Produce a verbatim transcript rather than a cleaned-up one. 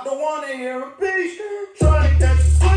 I don't wanna hear a beast. Trying to catch a